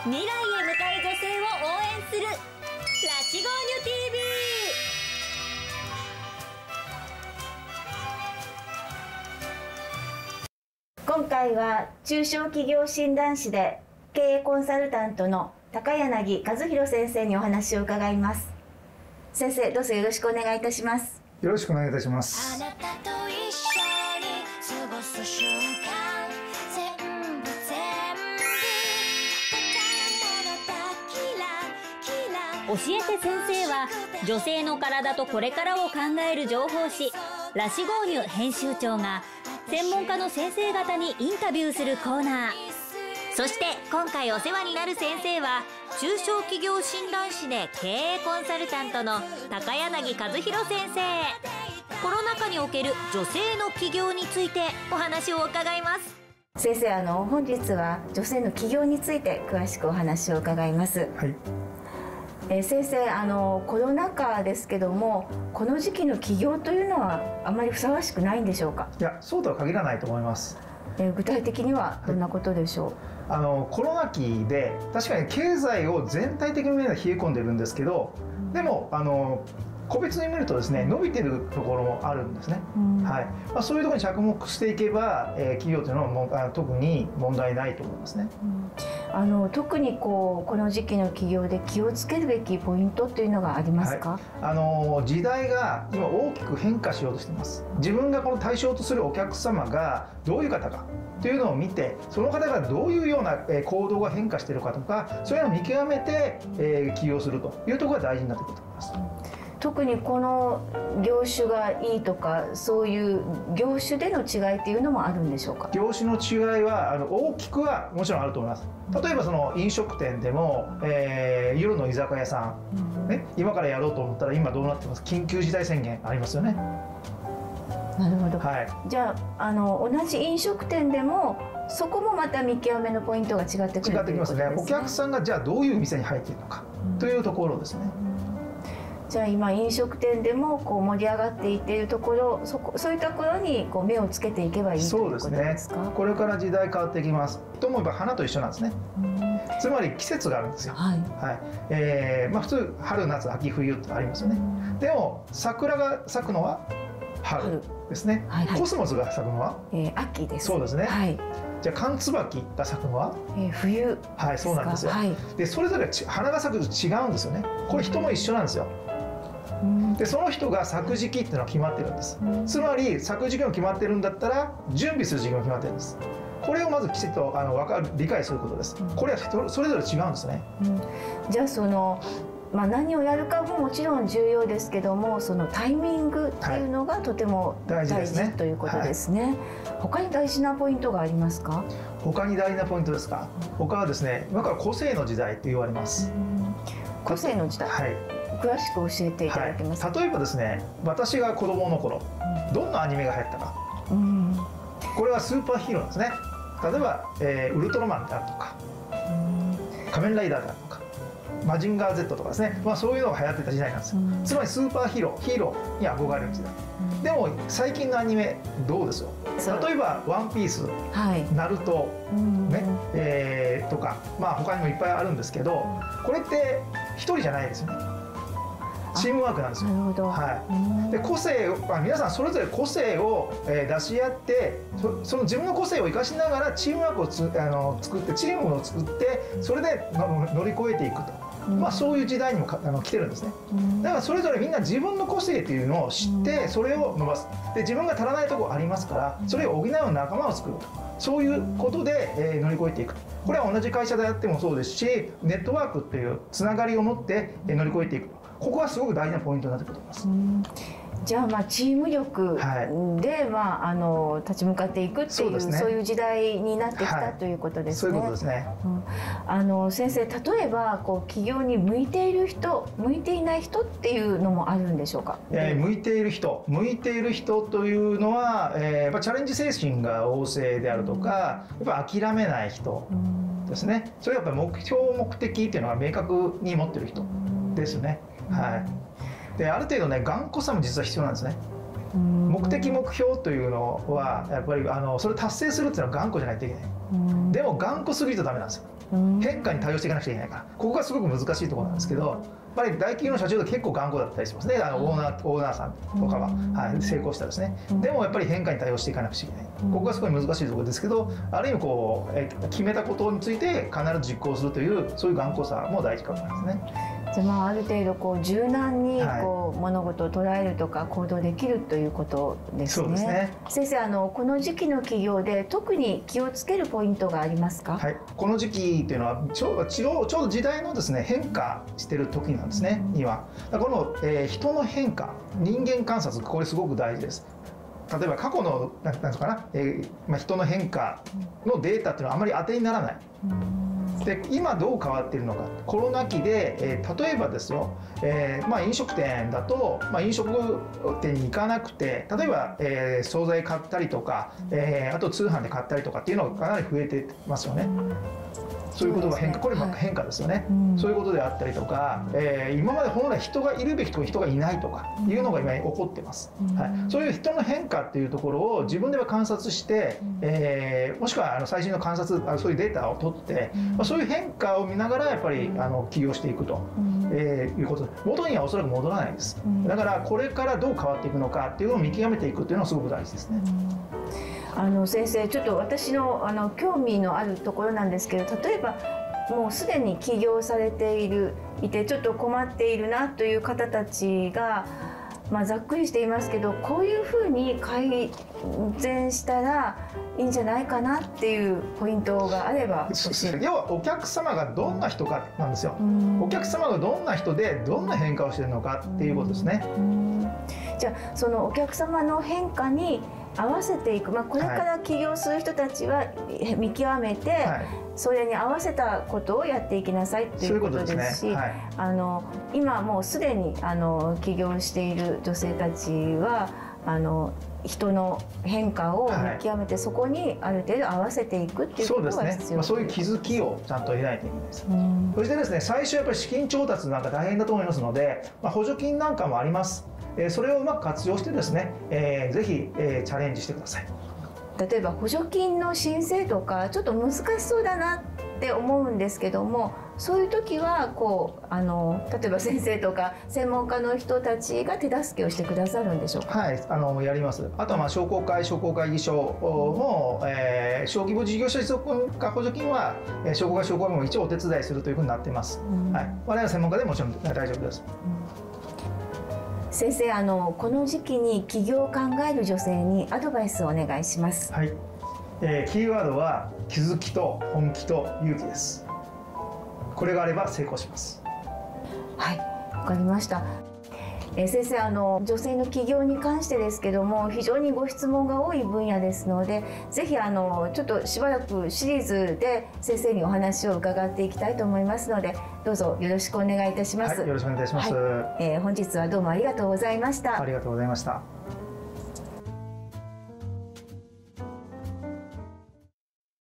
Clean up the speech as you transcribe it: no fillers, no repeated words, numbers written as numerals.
未来へ向かう女性を応援するラシゴーニュ TV。 今回は中小企業診断士で経営コンサルタントの高柳和弘先生にお話を伺います。先生、どうぞよろしくお願いいたします。 よろしくお願いいたします。 あなたと一緒に過ごす瞬間、全部宝物だキラキラ。教えて先生は女性の体とこれからを考える情報誌ラシゴーニュ編集長が専門家の先生方にインタビューするコーナー。そして今回お世話になる先生は中小企業診断士で経営コンサルタントの高柳和弘先生。コロナ禍における女性の起業についてお話を伺います。 先生、本日は女性の起業について詳しくお話を伺います。 はい。 先生、コロナ禍ですけども、この時期の起業というのはあまりふさわしくないんでしょうか。 いや、そうとは限らないと思います。 具体的にはどんなことでしょう。 コロナ期で確かに経済を全体的に見れば冷え込んでるんですけど、でも個別に見るとですね、伸びてるところもあるんですね。はい。そういうところに着目していけば、企業というのは特に問題ないと思いますね。 特にこの時期の起業で気をつけるべきポイントというのがありますか。 はい、時代が今大きく変化しようとしています。自分がこの対象とするお客様がどういう方かというのを見て、その方がどういうような行動が変化しているかとか、そういうのを見極めて起業するというところが大事になってくると思います。 特にこの業種がいいとか、そういう業種での違いっていうのもあるんでしょうか。 業種の違いは大きくはもちろんあると思います。例えばその飲食店でも、夜の居酒屋さん、ね、今からやろうと思ったら今どうなってます。緊急事態宣言ありますよね。 なるほど。 はい、 じゃあ同じ飲食店でもそこもまた見極めのポイントが違ってくる。 違ってきますね。お客さんがじゃあどういう店に入っているのかというところですね。 じゃあ今飲食店でも盛り上がっていっているところ、そういったところに目をつけていけばいいということですか。 これから時代変わってきます。と思えば花と一緒なんですね。つまり季節があるんですよ。はい。普通春夏秋冬ってありますよね。でも桜が咲くのは春ですね。コスモスが咲くのは秋です。 そうですね。 はい。 じゃあ寒椿が咲くのは冬。 はい、そうなんですよ。でそれぞれ花が咲くと違うんですよね。これ人も一緒なんですよ。でその人が咲く時期っていうのは決まってるんです。つまり咲く時期が決まってるんだったら準備する時期も決まってるんです。これをまずきちっと理解することです。これはそれぞれ違うんですね。 じゃあ何をやるかももちろん重要ですけども、そのタイミングっていうのがとても大事ということですね。他に大事なポイントがありますか。 他に大事なポイントですか。他はですね、今から個性の時代って言われます。 個性の時代。はい。詳しく教えていただけますか。 例えばですね、私が子供の頃、どんなアニメが流行ったか。これはスーパーヒーローですね。例えば、ウルトラマンであるとか、仮面ライダーであるとか、マジンガー Z とかですね、そういうのが流行ってた時代なんですよ。つまりスーパーヒーローに憧れる時代。でも最近のアニメどうですよ。例えば「ワンピース」「ナルト」ねとか、他にもいっぱいあるんですけど、これって一人じゃないですよね。チームワークなんですよ。 なるほど。 はい。で個性を皆さんそれぞれ個性を出し合って、その自分の個性を生かしながらチームワークを作ってチームを作ってそれで乗り越えていくと。そういう時代にも来てるんですね。だからそれぞれみんな自分の個性っていうのを知ってそれを伸ばす。で自分が足らないところありますからそれを補う仲間を作ると。そういうことで乗り越えていくと。これは同じ会社でやってもそうですし、ネットワークっていうつながりを持って乗り越えていく。ここはすごく大事なポイントになってくると思います。 じゃあチーム力で立ち向かっていくっていう、そういう時代になってきたということですね。 そういうことですね。 先生、例えば起業に向いている人、向いていない人っていうのもあるんでしょうか。 向いている人というのは、やっぱチャレンジ精神が旺盛であるとか、やっぱ諦めない人ですね。それはやっぱり目標目的っていうのが明確に持ってる人ですね。はい。である程度ね、頑固さも実は必要なんですね。目的目標というのはやっぱりそれを達成するっていうのは頑固じゃないといけない。 でも頑固すぎるとダメなんですよ。変化に対応していかなくちゃいけないから、ここがすごく難しいところなんですけど、やっぱり大企業の社長って結構頑固だったりしますね。オーナーさんとかは、成功したですね。でもやっぱり変化に対応していかなくちゃいけない。ここがすごい難しいところですけど、ある意味こう決めたことについて必ず実行するというそういう頑固さも大事かもしれないですね。 じゃあ、ある程度こう柔軟にこう物事を捉えるとか行動できるということですね。 そうですね。 先生、この時期の企業で特に気をつけるポイントがありますか？ はい、この時期というのはちょうど時代のですね変化している時なんですね。今この、人の変化、人間観察、これすごく大事です。例えば過去のなんていうかな、人の変化のデータっていうのはあまり当てにならない。で今どう変わっているのか、コロナ期で、例えばですよ、飲食店だと、飲食店に行かなくて、例えば、惣菜買ったりとか、あと通販で買ったりとかっていうのがかなり増えてますよね。そういうことが変化、これ変化ですよね。そういうことであったりとか、今まで本来人がいるべきところに人がいないとかいうのが今起こってます。そういう人の変化っていうところを自分では観察して、もしくは最新の観察、そういうデータを取って、そういう変化を見ながらやっぱり起業していくと、いうことで、元にはおそらく戻らないです。だからこれからどう変わっていくのかっていうのを見極めていくっていうのはすごく大事ですね。 先生、ちょっと私の興味のあるところなんですけど、例えばもうすでに起業されていてちょっと困っているなという方たちが、ざっくりしていますけど、こういうふうに改善したらいいんじゃないかなっていうポイントがあれば教えて。 要はお客様がどんな人かなんですよ。お客様がどんな人でどんな変化をしているのかっていうことですね。 じゃあそのお客様の変化に合わせていく、これから起業する人たちは見極めて、それに合わせたことをやっていきなさいということですし、今もうすでに起業している女性たちは人の変化を見極めて、そこにある程度合わせていくっていうことが必要ですね。 そういう気づきをちゃんと得ないといけないです。そしてですね、最初やっぱり資金調達なんか大変だと思いますので、補助金なんかもあります。それをうまく活用してですね、ぜひ、チャレンジしてください。 例えば補助金の申請とかちょっと難しそうだなって思うんですけども、そういう時は例えば先生とか専門家の人たちが手助けをしてくださるんでしょうか？はい、やります。あとは商工会議所も、小規模事業者持続化補助金は商工会も一応お手伝いするというふうになっています。我々専門家でもちろん大丈夫です。 先生、この時期に起業を考える女性にアドバイスをお願いします。 はい、キーワードは気づきと本気と勇気です。これがあれば成功します。 はい、わかりました。先生、女性の起業に関してですけども、非常にご質問が多い分野ですので、ぜひちょっとしばらくシリーズで先生にお話を伺っていきたいと思いますので、どうぞよろしくお願いいたします。 よろしくお願いいたします。 本日はどうもありがとうございました。 ありがとうございました。